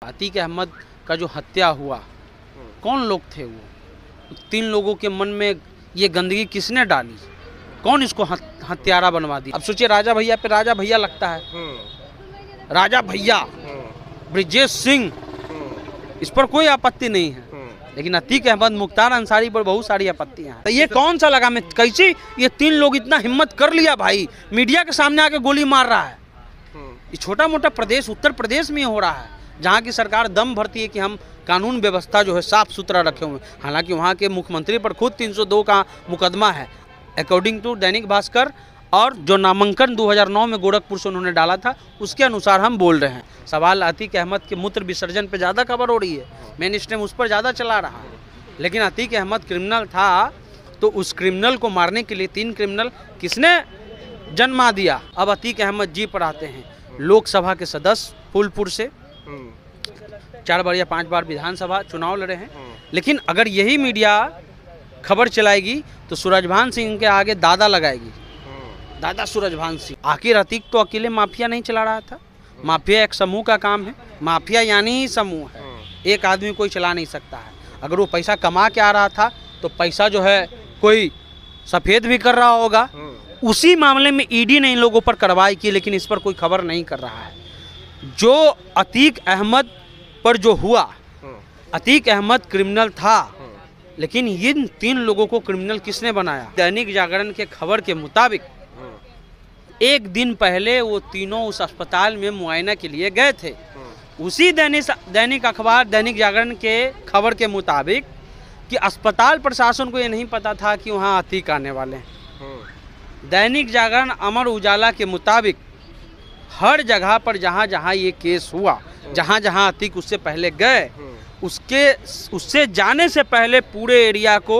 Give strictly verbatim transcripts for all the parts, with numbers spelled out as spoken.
अतीक अहमद का जो हत्या हुआ, कौन लोग थे वो? तीन लोगों के मन में ये गंदगी किसने डाली? कौन इसको हत्यारा बनवा दी? अब सोचिए, राजा भैया पे राजा भैया लगता है, राजा भैया ब्रिजेश सिंह, इस पर कोई आपत्ति नहीं है, लेकिन अतीक अहमद मुख्तार अंसारी पर बहुत सारी आपत्तियां हैं। तो ये कौन सा लगा? मैं कैसे ये तीन लोग इतना हिम्मत कर लिया भाई, मीडिया के सामने आके गोली मार रहा है। ये छोटा मोटा प्रदेश उत्तर प्रदेश में हो रहा है, जहाँ की सरकार दम भरती है कि हम कानून व्यवस्था जो है साफ सुथरा रखे हुए। हालांकि वहाँ के मुख्यमंत्री पर खुद तीन सौ दो का मुकदमा है अकॉर्डिंग टू दैनिक भास्कर, और जो नामांकन दो हज़ार नौ में गोरखपुर से उन्होंने डाला था उसके अनुसार हम बोल रहे हैं। सवाल अतीक अहमद के मूत्र विसर्जन पे ज़्यादा खबर हो रही है, मेन स्ट्रीम उस पर ज़्यादा चला रहा है, लेकिन अतीक अहमद क्रिमिनल था तो उस क्रिमिनल को मारने के लिए तीन क्रिमिनल किसने जन्मा दिया? अब अतीक अहमद जी पर आते हैं, लोकसभा के सदस्य फूलपुर से, चार बार या पांच बार विधानसभा चुनाव लड़े हैं, लेकिन अगर यही मीडिया खबर चलाएगी तो सूरजभान सिंह के आगे दादा लगाएगी, दादा सूरजभान सिंह। आखिर अतीक तो अकेले माफिया नहीं चला रहा था, माफिया एक समूह का काम है, माफिया यानी ही समूह है, एक आदमी कोई चला नहीं सकता है। अगर वो पैसा कमा के आ रहा था तो पैसा जो है कोई सफ़ेद भी कर रहा होगा। उसी मामले में ईडी ने इन लोगों पर कार्रवाई की, लेकिन इस पर कोई खबर नहीं कर रहा है। जो अतीक अहमद पर जो हुआ, अतीक अहमद क्रिमिनल था, लेकिन इन तीन लोगों को क्रिमिनल किसने बनाया? दैनिक जागरण के खबर के मुताबिक एक दिन पहले वो तीनों उस अस्पताल में मुआयना के लिए गए थे। उसी दैनिक दैनिक अखबार दैनिक जागरण के खबर के मुताबिक कि अस्पताल प्रशासन को ये नहीं पता था कि वहाँ अतीक आने वाले हैं। दैनिक जागरण अमर उजाला के मुताबिक हर जगह पर जहाँ जहाँ ये केस हुआ, जहाँ जहाँ अतीक उससे पहले गए, उसके उससे जाने से पहले पूरे एरिया को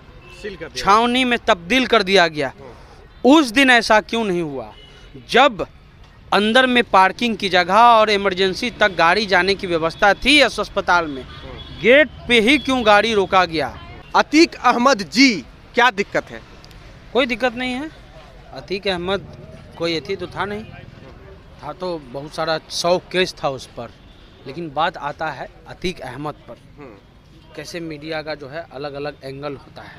छावनी में तब्दील कर दिया गया। उस दिन ऐसा क्यों नहीं हुआ? जब अंदर में पार्किंग की जगह और इमरजेंसी तक गाड़ी जाने की व्यवस्था थी इस अस्पताल में, गेट पे ही क्यों गाड़ी रोका गया? अतीक अहमद जी, क्या दिक्कत है? कोई दिक्कत नहीं है। अतीक अहमद कोई एथी तो था नहीं, था तो बहुत सारा सौ केस था उस पर, लेकिन बात आता है अतीक अहमद पर। कैसे मीडिया का जो है अलग अलग एंगल होता है।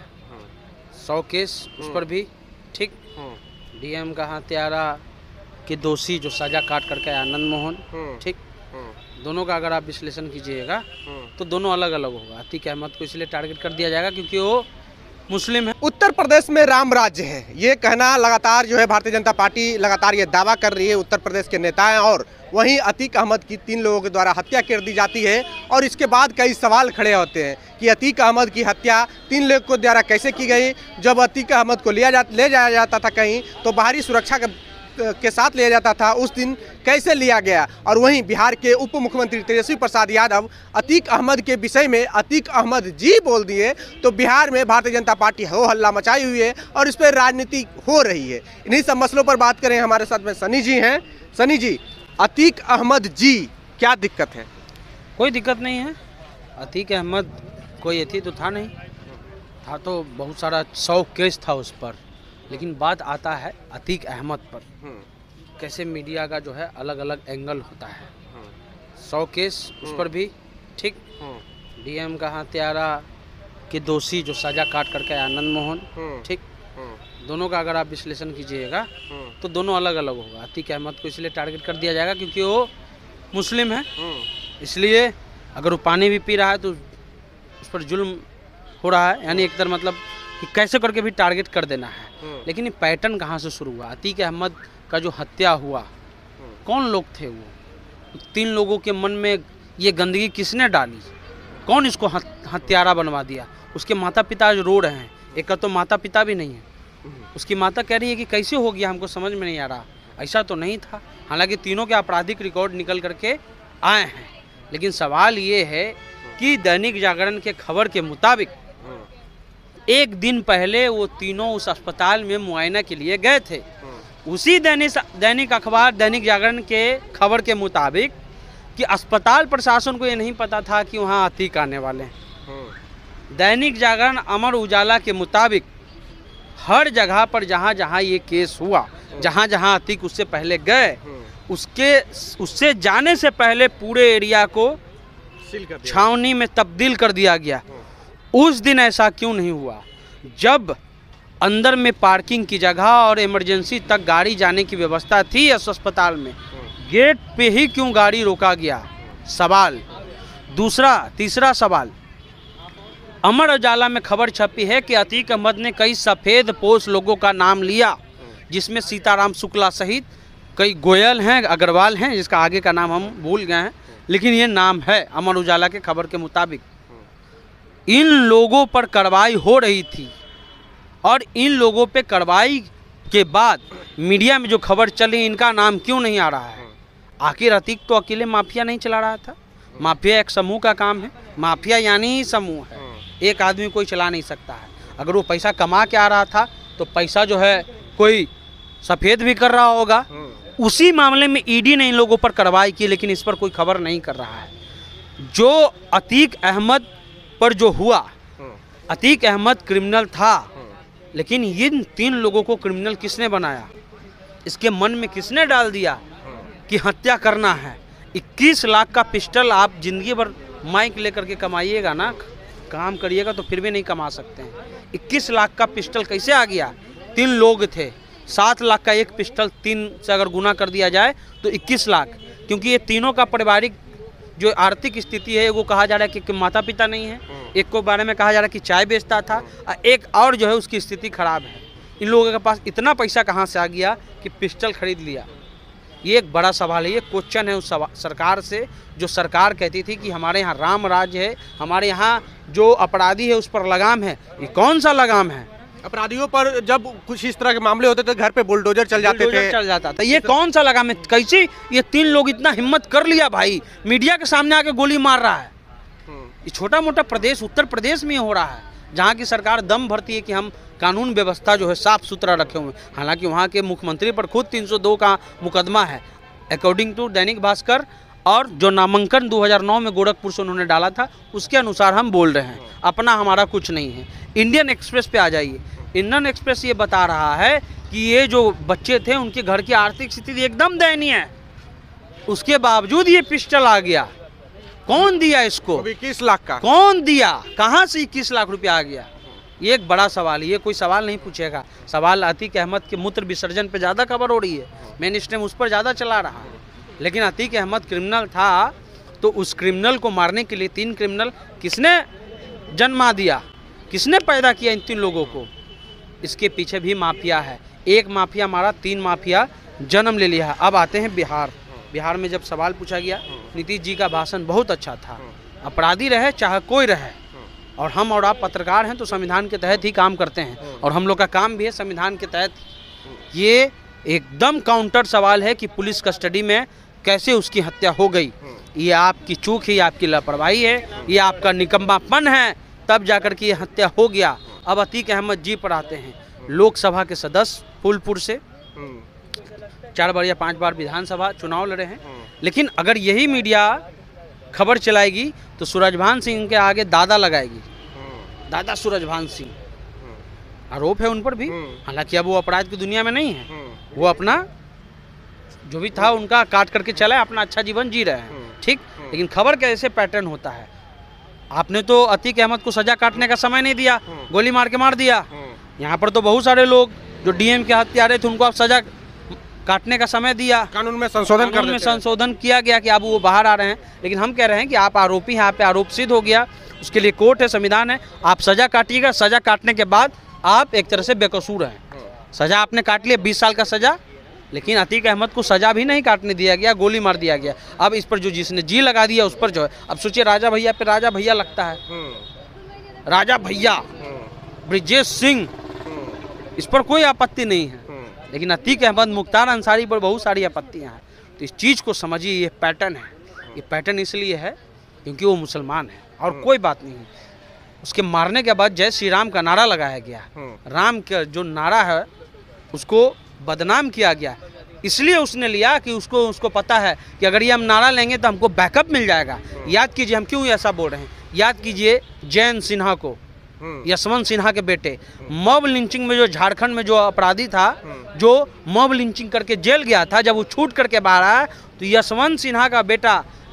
सौ केस उस पर भी ठीक, डीएम का हत्यारा के दोषी जो सजा काट करके आनंद मोहन, ठीक, दोनों का अगर आप विश्लेषण कीजिएगा तो दोनों अलग अलग होगा। अतीक अहमद को इसलिए टारगेट कर दिया जाएगा क्योंकि वो मुस्लिम है। उत्तर प्रदेश में राम राज्य है, ये कहना लगातार जो है भारतीय जनता पार्टी लगातार ये दावा कर रही है, उत्तर प्रदेश के नेता हैं। और वहीं अतीक अहमद की तीन लोगों के द्वारा हत्या कर दी जाती है, और इसके बाद कई सवाल खड़े होते हैं कि अतीक अहमद की हत्या तीन लोगों के द्वारा कैसे की गई। जब अतीक अहमद को लिया जा ले जाया जाता था कहीं तो बाहरी सुरक्षा के के साथ लिया जाता था, उस दिन कैसे लिया गया? और वहीं बिहार के उप मुख्यमंत्री तेजस्वी प्रसाद यादव अतीक अहमद के विषय में अतीक अहमद जी बोल दिए तो बिहार में भारतीय जनता पार्टी हो हल्ला मचाई हुई है और इस पर राजनीति हो रही है। इन्हीं सब मसलों पर बात करें, हमारे साथ में सनी जी हैं। सनी जी, अतीक अहमद जी, क्या दिक्कत है? कोई दिक्कत नहीं है। अतीक अहमद कोई एथी तो था नहीं, था तो बहुत सारा सौ केस था उस पर, लेकिन बात आता है अतीक अहमद पर। कैसे मीडिया का जो है अलग अलग एंगल होता है। सौ केस उस पर भी ठीक, डीएम का हत्यारा के दोषी जो सजा काट करके आनंद मोहन, ठीक, दोनों का अगर आप विश्लेषण कीजिएगा तो दोनों अलग अलग होगा। अतीक अहमद को इसलिए टारगेट कर दिया जाएगा क्योंकि वो मुस्लिम है, इसलिए अगर वो पानी भी पी रहा है तो उस पर जुल्म हो रहा है, यानी एक तरह मतलब कि कैसे करके भी टारगेट कर देना है। लेकिन ये पैटर्न कहाँ से शुरू हुआ? अतीक अहमद का जो हत्या हुआ, कौन लोग थे वो? तीन लोगों के मन में ये गंदगी किसने डाली? कौन इसको हत्यारा बनवा दिया? उसके माता पिता आज रो रहे हैं, एक का तो माता पिता भी नहीं है, उसकी माता कह रही है कि कैसे हो गया, हमको समझ में नहीं आ रहा, ऐसा तो नहीं था। हालांकि तीनों के आपराधिक रिकॉर्ड निकल करके आए हैं, लेकिन सवाल ये है कि दैनिक जागरण के खबर के मुताबिक एक दिन पहले वो तीनों उस अस्पताल में मुआयना के लिए गए थे। उसी दैनिक दैनिक अखबार दैनिक जागरण के खबर के मुताबिक कि अस्पताल प्रशासन को ये नहीं पता था कि वहाँ अतीक आने वाले हैं। दैनिक जागरण अमर उजाला के मुताबिक हर जगह पर जहाँ जहाँ ये केस हुआ, जहाँ जहाँ अतीक उससे पहले गए, उसके उससे जाने से पहले पूरे एरिया को सील कर दिया, छावनी में तब्दील कर दिया गया। उस दिन ऐसा क्यों नहीं हुआ? जब अंदर में पार्किंग की जगह और इमरजेंसी तक गाड़ी जाने की व्यवस्था थी इस अस्पताल में, गेट पे ही क्यों गाड़ी रोका गया? सवाल। दूसरा तीसरा सवाल, अमर उजाला में खबर छपी है कि अतीक अहमद ने कई सफ़ेद पोश लोगों का नाम लिया, जिसमें सीताराम शुक्ला सहित कई गोयल हैं, अग्रवाल हैं, जिसका आगे का नाम हम भूल गए हैं, लेकिन ये नाम है अमर उजाला के खबर के मुताबिक। इन लोगों पर कार्रवाई हो रही थी और इन लोगों पे कार्रवाई के बाद मीडिया में जो खबर चली, इनका नाम क्यों नहीं आ रहा है? आखिर अतीक तो अकेले माफिया नहीं चला रहा था। माफिया एक समूह का काम है। माफिया यानी ही समूह है, एक आदमी कोई चला नहीं सकता है। अगर वो पैसा कमा के आ रहा था तो पैसा जो है कोई सफ़ेद भी कर रहा होगा। उसी मामले में ईडी ने इन लोगों पर कार्रवाई की, लेकिन इस पर कोई खबर नहीं कर रहा है। जो अतीक अहमद पर जो हुआ, अतीक अहमद क्रिमिनल था, लेकिन इन तीन लोगों को क्रिमिनल किसने बनाया? इसके मन में किसने डाल दिया कि हत्या करना है? इक्कीस लाख का पिस्टल आप जिंदगी भर माइक लेकर के कमाइएगा ना, काम करिएगा तो फिर भी नहीं कमा सकते हैं। इक्कीस लाख का पिस्टल कैसे आ गया? तीन लोग थे, सात लाख का एक पिस्टल, तीन से अगर गुना कर दिया जाए तो इक्कीस लाख। क्योंकि ये तीनों का पारिवारिक जो आर्थिक स्थिति है वो कहा जा रहा है कि माता पिता नहीं है, एक को बारे में कहा जा रहा है कि चाय बेचता था, और एक और जो है उसकी स्थिति खराब है। इन लोगों के पास इतना पैसा कहाँ से आ गया कि पिस्टल खरीद लिया? ये एक बड़ा सवाल है। ये क्वेश्चन है उस सरकार से, जो सरकार कहती थी कि हमारे यहाँ राम राज्य है, हमारे यहाँ जो अपराधी है उस पर लगाम है। ये कौन सा लगाम है? अपराधियों पर जब कुछ इस तरह के मामले होते थे घर पे बुलडोजर चल जाते थे, चल जाता था। ये कौन सा लगाम है? कैसे ये तीन लोग इतना हिम्मत कर लिया भाई, मीडिया के सामने आके गोली मार रहा है? ये छोटा मोटा प्रदेश उत्तर प्रदेश में हो रहा है, जहाँ की सरकार दम भरती है कि हम कानून व्यवस्था जो है साफ सुथरा रखे हुए हैं। हालांकि वहाँ के मुख्यमंत्री पर खुद तीन सौ दो का मुकदमा है अकॉर्डिंग टू दैनिक भास्कर, और जो नामांकन दो हज़ार नौ में गोरखपुर से उन्होंने डाला था उसके अनुसार हम बोल रहे हैं। अपना हमारा कुछ नहीं है। इंडियन एक्सप्रेस पे आ जाइए। इंडियन एक्सप्रेस ये बता रहा है कि ये जो बच्चे थे उनके घर की आर्थिक स्थिति एकदम दयनीय है, उसके बावजूद ये पिस्टल आ गया। कौन दिया इसको? इक्कीस लाख का कौन दिया? कहाँ से इक्कीस लाख रुपया आ गया? ये एक बड़ा सवाल है। ये कोई सवाल नहीं पूछेगा। सवाल अतीक अहमद के मूत्र विसर्जन पे ज़्यादा खबर हो रही है, मेन स्ट्रीम उस पर ज़्यादा चला रहा है। लेकिन अतीक अहमद क्रिमिनल था, तो उस क्रिमिनल को मारने के लिए तीन क्रिमिनल किसने जन्मा दिया, किसने पैदा किया इन तीन लोगों को? इसके पीछे भी माफिया है। एक माफिया मारा, तीन माफिया जन्म ले लिया है। अब आते हैं बिहार। बिहार में जब सवाल पूछा गया, नीतीश जी का भाषण बहुत अच्छा था। अपराधी रहे चाहे कोई रहे, और हम और आप पत्रकार हैं तो संविधान के तहत ही काम करते हैं, और हम लोग का काम भी है संविधान के तहत। ये एकदम काउंटर सवाल है कि पुलिस कस्टडी में कैसे उसकी हत्या हो गई। ये आपकी चूक है, आपकी लापरवाही है, ये आपका निकम्मापन है, तब जाकर के ये हत्या हो गया। अब अतीक अहमद जी पर आते हैं। लोकसभा के सदस्य फूलपुर से चार बार या पांच बार विधानसभा चुनाव लड़े हैं, लेकिन अगर यही मीडिया खबर चलाएगी तो सूरजभान सिंह के आगे दादा लगाएगी। दादा सूरजभान सिंह, आरोप है उन पर भी। हालांकि अब वो अपराध की दुनिया में नहीं है, वो अपना जो भी था उनका काट करके चला, अपना अच्छा जीवन जी रहे हैं, ठीक। लेकिन खबर का ऐसे पैटर्न होता है। आपने तो अतीक अहमद को सजा काटने का समय नहीं दिया, गोली मार के मार दिया। यहाँ पर तो बहुत सारे लोग जो डीएम के हत्यारे थे उनको आप सजा काटने का समय दिया। कानून में संशोधन कानून में संशोधन किया गया कि अब वो बाहर आ रहे हैं, लेकिन हम कह रहे हैं कि आप आरोपी हैं, आप पे आरोप सिद्ध हो गया, उसके लिए कोर्ट है, संविधान है, आप सजा काटिएगा। सजा काटने के बाद आप एक तरह से बेकसूर हैं। सजा आपने काट लिया, बीस साल का सजा, लेकिन अतीक अहमद को सजा भी नहीं काटने दिया गया, गोली मार दिया गया। अब इस पर जो जिसने जी लगा दिया उस पर जो है, अब सोचिए राजा भैया पे राजा भैया लगता है, राजा भैया ब्रिजेश सिंह, इस पर कोई आपत्ति नहीं है, लेकिन अतीक अहमद मुख्तार अंसारी पर बहुत सारी आपत्तियां हैं। तो इस चीज़ को समझिए, ये पैटर्न है। ये पैटर्न इसलिए है क्योंकि वो मुसलमान है और कोई बात नहीं है। उसके मारने के बाद जय श्री राम का नारा लगाया गया, राम का जो नारा है उसको बदनाम किया गया, इसलिए उसने लिया कि उसको उसको पता है कि अगर ये हम नारा लेंगे तो हमको बैकअप मिल जाएगा। याद कीजिए हम क्यों ऐसा बोल रहे हैं, याद कीजिए जयंत सिन्हा को, यशवंत सिन्हा के बेटे, मॉब लिंचिंग में जो झारखंड में जो अपराधी था, जो मॉब लिंचिंग करके जेल गया था, जब वो छूट करके बाहर आया तो यशवंत सिन्हा का बेटा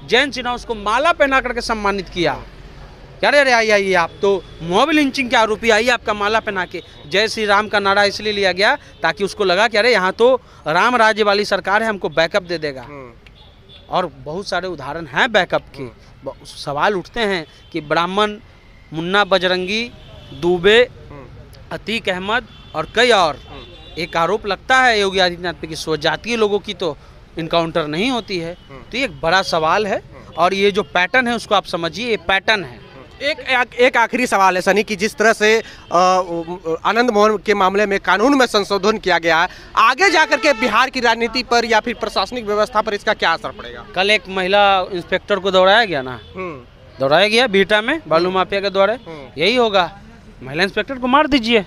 जयंत सिन्हा उसको माला पहना करके सम्मानित किया। क्या रे आइए आइए, आप तो मॉब लिंचिंग के आरोपी, आइए आपका माला पहना के। जय श्री राम का नारा इसलिए लिया गया ताकि उसको लगा कि अरे यहाँ तो राम राज्य वाली सरकार है, हमको बैकअप दे देगा। और बहुत सारे उदाहरण हैं बैकअप के। सवाल उठते हैं कि ब्राह्मण, मुन्ना बजरंगी, दुबे, अतीक अहमद और कई और, एक आरोप लगता है योगी आदित्यनाथ पे कि स्वजातीय लोगों की तो इनकाउंटर नहीं होती है। तो ये एक बड़ा सवाल है और ये जो पैटर्न है उसको आप समझिए, ये पैटर्न है। एक एक आखिरी सवाल है सनी कि जिस तरह से आनंद मोहन के मामले में कानून में संशोधन किया गया है, आगे जाकर के बिहार की राजनीति पर या फिर प्रशासनिक व्यवस्था पर इसका क्या असर पड़ेगा? कल एक महिला इंस्पेक्टर को दौड़ाया गया ना, दौड़ाया गया बीटा में बालू माफिया के द्वारा, यही होगा। महिला इंस्पेक्टर को मार दीजिए,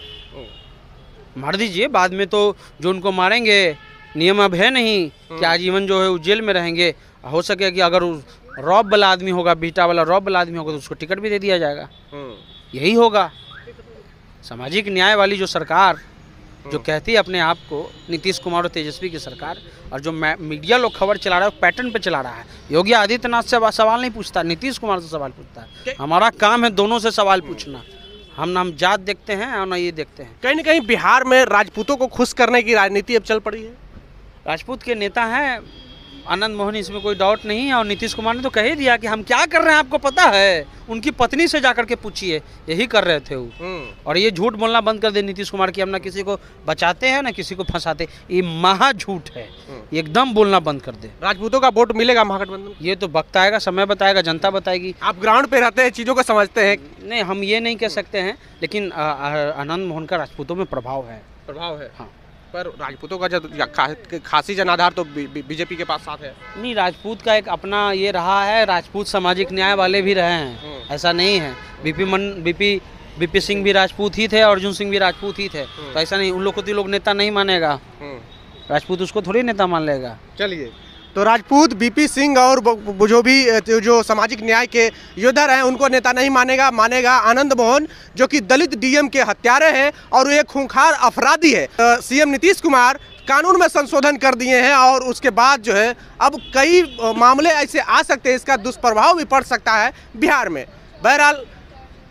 मार दीजिए। बाद में तो जो उनको मारेंगे, नियम अब है नहीं कि आजीवन जो है वो जेल में रहेंगे। हो सके कि अगर रॉब वाला आदमी होगा, बीटा वाला रॉब वाला आदमी होगा तो उसको टिकट भी दे दिया जाएगा। यही होगा। सामाजिक न्याय वाली जो सरकार जो कहती है अपने आप को नीतीश कुमार और तेजस्वी की सरकार, और जो मीडिया लोग खबर चला रहा है पैटर्न पे चला रहा है। योगी आदित्यनाथ से सवाल नहीं पूछता, नीतीश कुमार से सवाल पूछता है। हमारा काम है दोनों से सवाल पूछना। हम ना हम जात देखते हैं और ना ये देखते हैं। कहीं ना कहीं बिहार में राजपूतों को खुश करने की राजनीति अब चल पड़ी है। राजपूत के नेता हैं आनंद मोहन, इसमें कोई डाउट नहीं है। और नीतीश कुमार ने तो कह ही दिया कि हम क्या कर रहे हैं आपको पता है। उनकी पत्नी से जाकर के पूछिए, यही कर रहे थे वो। और ये झूठ बोलना बंद कर दे नीतीश कुमार की हम ना किसी को बचाते हैं ना किसी को फंसाते, ये महा झूठ है। एकदम बोलना बंद कर दे। राजपूतों का वोट मिलेगा महागठबंधन? ये तो वक्त आएगा, समय बताएगा, जनता बताएगी। आप ग्राउंड पे रहते हैं, चीज़ों को समझते हैं। नहीं, हम ये नहीं कह सकते हैं, लेकिन आनंद मोहन का राजपूतों में प्रभाव है। प्रभाव है, हाँ। पर राजपूतों का जब खासी जनाधार तो बीजेपी के पास साथ है। नहीं, राजपूत का एक अपना ये रहा है, राजपूत सामाजिक न्याय वाले भी रहे हैं, ऐसा नहीं है। बीपी मन बीपी बीपी सिंह भी राजपूत ही थे, अर्जुन सिंह भी राजपूत ही थे, तो ऐसा नहीं उन लोग को तो लोग नेता नहीं मानेगा। राजपूत उसको थोड़ी नेता मान लेगा। चलिए, तो राजपूत, बीपी सिंह और जो भी जो सामाजिक न्याय के योद्धा हैं उनको नेता नहीं मानेगा, मानेगा आनंद मोहन जो कि दलित डीएम के हत्यारे हैं और एक खूंखार अपराधी है। सीएम नीतीश कुमार कानून में संशोधन कर दिए हैं और उसके बाद जो है अब कई मामले ऐसे आ सकते हैं, इसका दुष्प्रभाव भी पड़ सकता है बिहार में। बहरहाल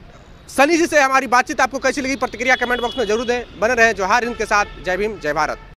सनी जी से हमारी बातचीत आपको कैसी लगी, प्रतिक्रिया कमेंट बॉक्स में जरूर दें। बने रहें जोहार हिंद के साथ। जय भीम, जय भारत।